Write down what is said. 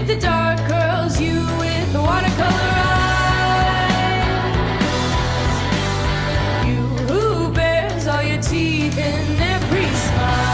with the dark curls, you with the watercolor eyes. You who bears all your teeth in every smile.